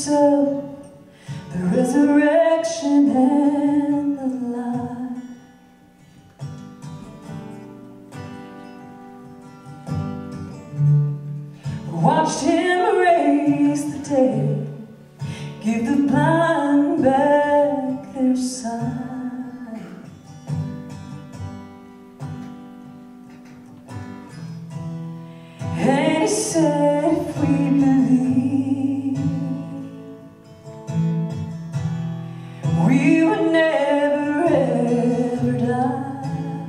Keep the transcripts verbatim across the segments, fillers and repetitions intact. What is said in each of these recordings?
himself the resurrection and the life. Watched him raise the dead, give the blind back their sight. And he said, if we believe, we would never ever die.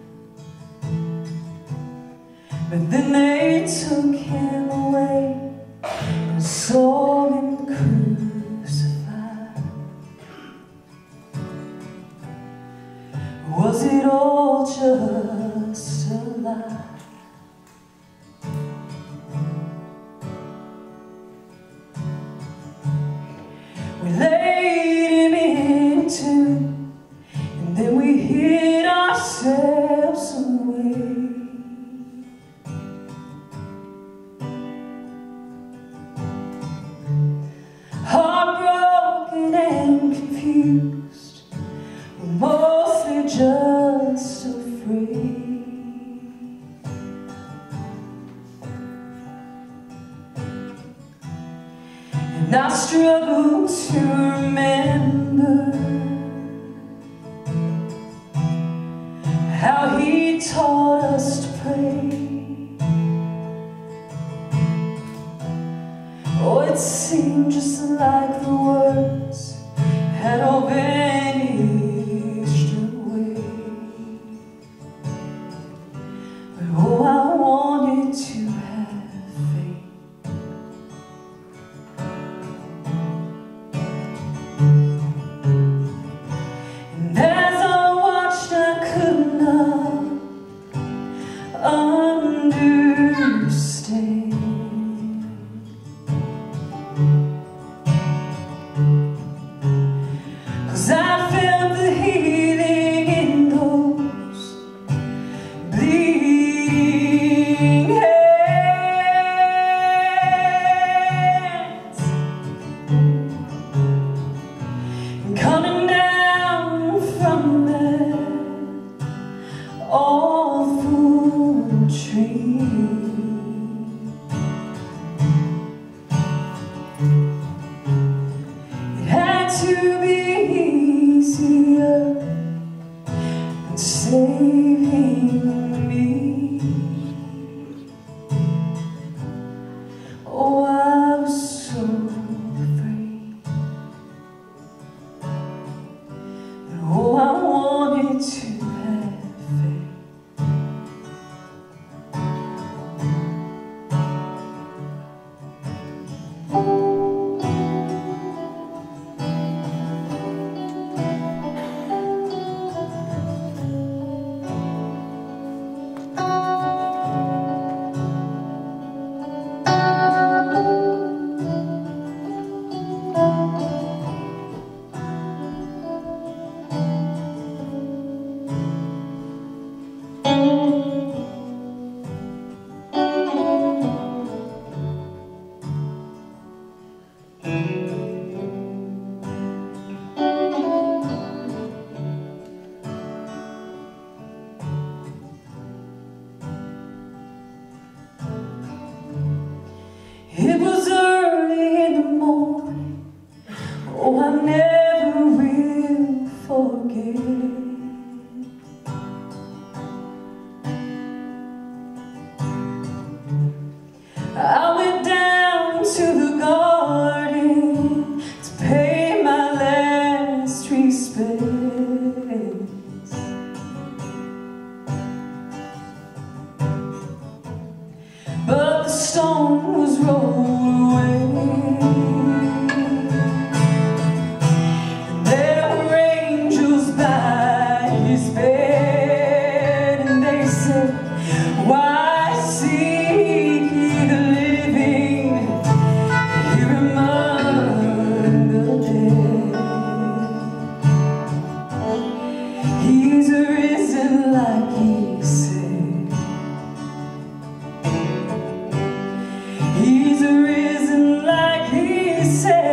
But then they took him away and saw him crucified. Was it all just a lie? We laid him in a tomb, and then we hid ourselves away. Heartbroken and confused, but mostly just afraid. And I struggle to remember how he taught us to pray. Oh, it seemed just like the words had all vanished away. But oh, I wanted to have faith. And as I watched, I could not understand. I felt the healing in those bleeding hands, coming down from that awful tree. It had to be easier than saving me. Oh, I was so afraid, but oh, I wanted to have faith. It was early in the morning, oh, I never will forget. I went down to the garden to pay my last respects. But the stone was rolled away, and there were angels by his bed, and they said, why seek ye the living here among the dead? He's arisen like he said. He's arisen like he said.